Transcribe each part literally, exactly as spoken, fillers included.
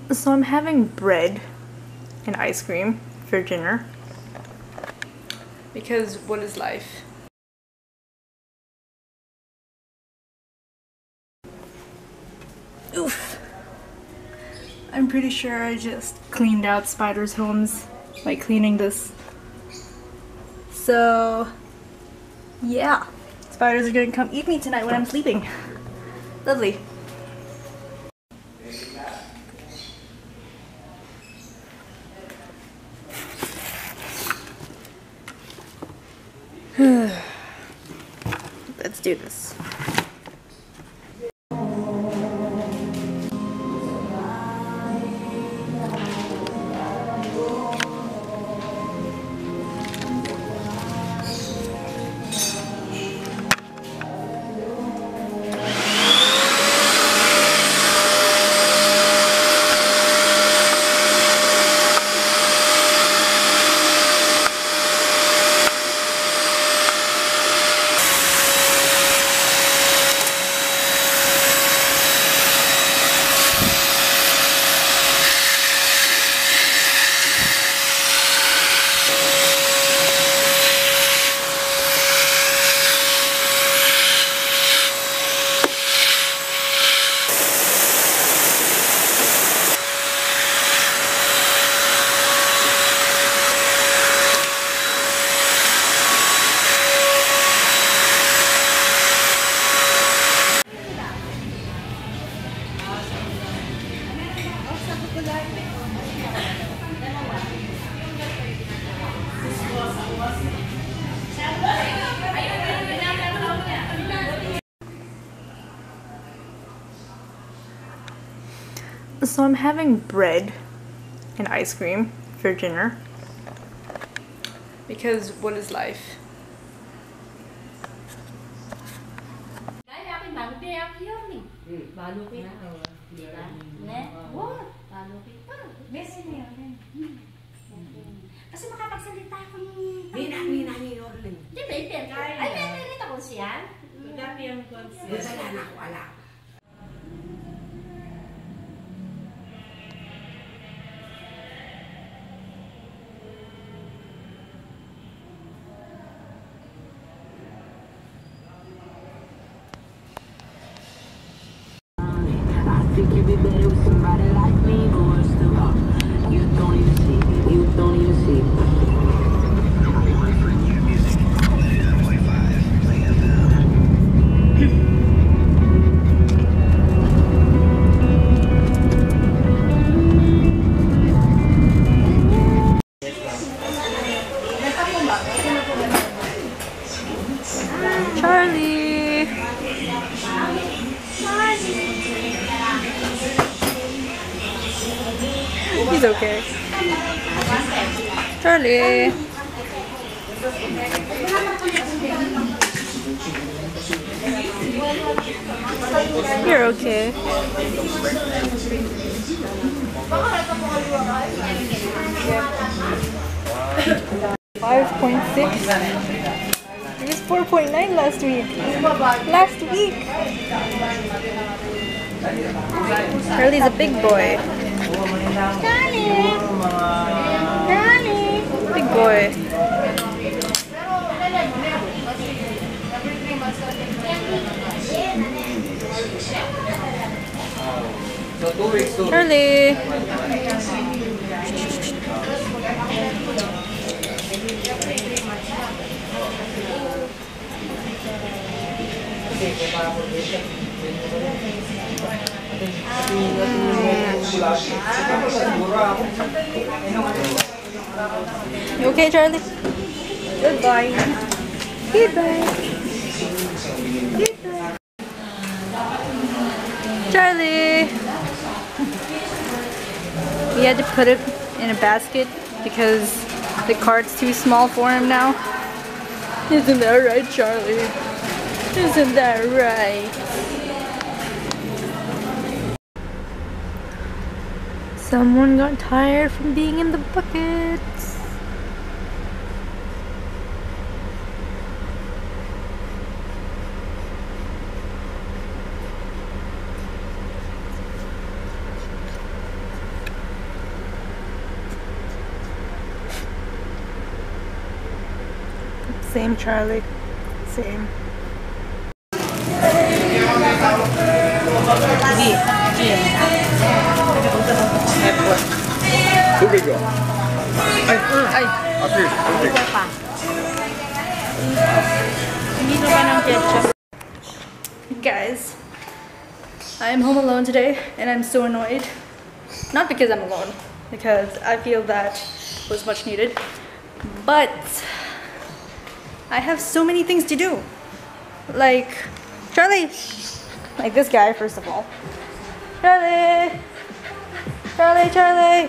So I'm having bread and ice cream for dinner. Because what is life? Oof. I'm pretty sure I just cleaned out spiders' homes by cleaning this. So, yeah. Spiders are gonna come eat me tonight when I'm sleeping. Lovely. Let's do this. So I'm having bread and ice cream for dinner. Because what is life? Kasi makapagsalita ako ng... Nina, Nina, Nina, Orlin. Di ba, ipin? Ay, pinit ako siya. Dami ang konsiyan. Wala na ako, wala. I think you'd be better with somebody like me, but we're still up. You don't even see, you don't even see. Charlie! He's okay. Charlie! You're okay. five point six. It was four point nine last week. Last week! Charlie's a big boy. Charlie! Charlie! Big boy. Charlie! You okay, Charlie? Goodbye. Goodbye. Goodbye. Charlie! We had to put it in a basket because the cart's too small for him now. Isn't that right, Charlie? Isn't that right? Someone got tired from being in the buckets. Same, Charlie. Same. Tubig oh. Ay, ay. Atis, tubig. Hindi na ba ng ketchup? Guys, I am home alone today and I'm so annoyed. Not because I'm alone, because I feel that was much needed, but I have so many things to do. Like, Charlie, like this guy, first of all. Charlie, Charlie, Charlie.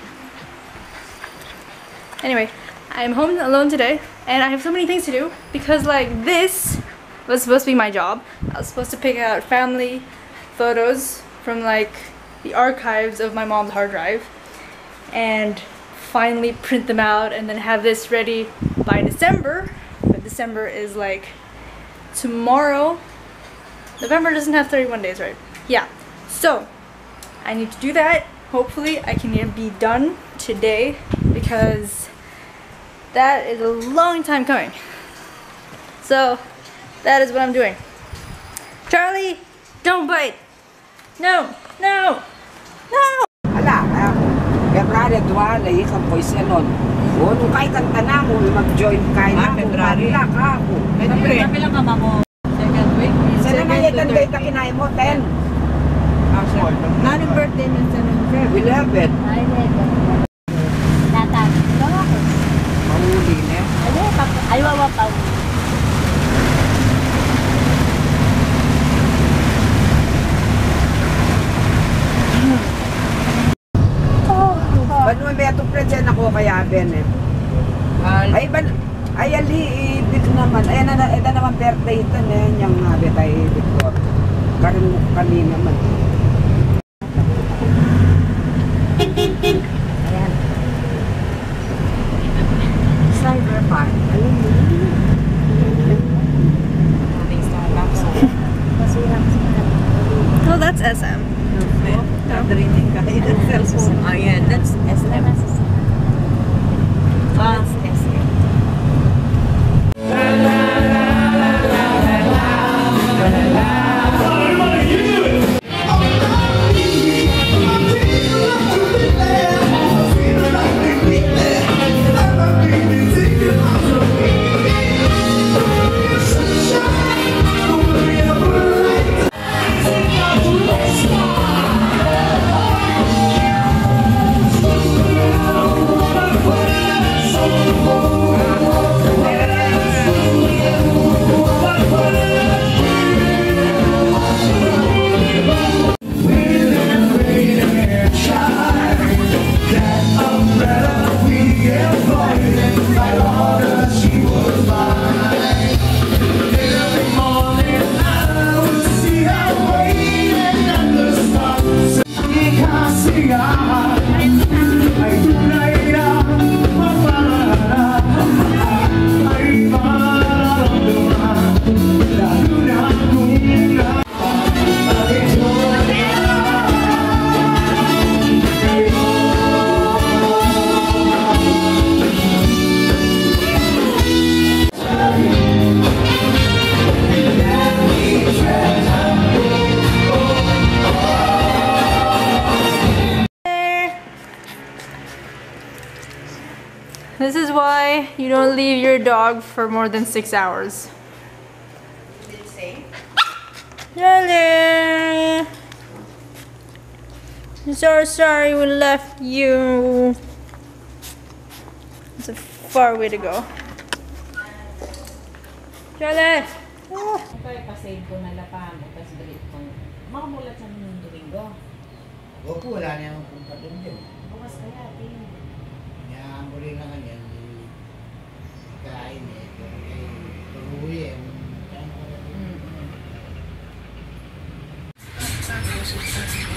Anyway, I'm home alone today and I have so many things to do because like this was supposed to be my job. I was supposed to pick out family photos from like the archives of my mom's hard drive and finally print them out and then have this ready by December. But December is like tomorrow. November doesn't have thirty-one days, right? Yeah. So I need to do that. Hopefully I can be done today because that is a long time coming. So that is what I'm doing. Charlie, don't bite. No, no, no. Ala, February duwala isang voice nun. O, nung kahit ang tanang mo, mag-join kayo na mo, marila ka ako. Kami lang kama mo. Second week. Sana nga yung date na kinain mo, ten. Nani birthday nun sa November? eleven. Ay, eleven. Tata. Ikaw ako. Mahuli na. Ay, wawa pa. Ba't mo may atong present ako kaya Ben eh? Ay, ban... Ay, ali, ibig naman. Ayan na, ito naman birthday ito na yan, yung habi tayo, Victor. Karin mo kami naman. Ayan. Cyber Park. Alam mo. Oh, that's S M. Oh yeah, that's S M. That's S M. This is why you don't leave your dog for more than six hours. Did it say? Charlie! I'm so sorry we left you. It's a far way to go. Charlie! Oh. Kaya pasave ko na lapang mo, tapos galit ko. Makamulat sa mga Domingo. Opo, wala na yung punta doon din. Bukas kaya, tingin. Kaya muli na kanyan, kain eh, kaya pag-uwi eh. Mm-hmm.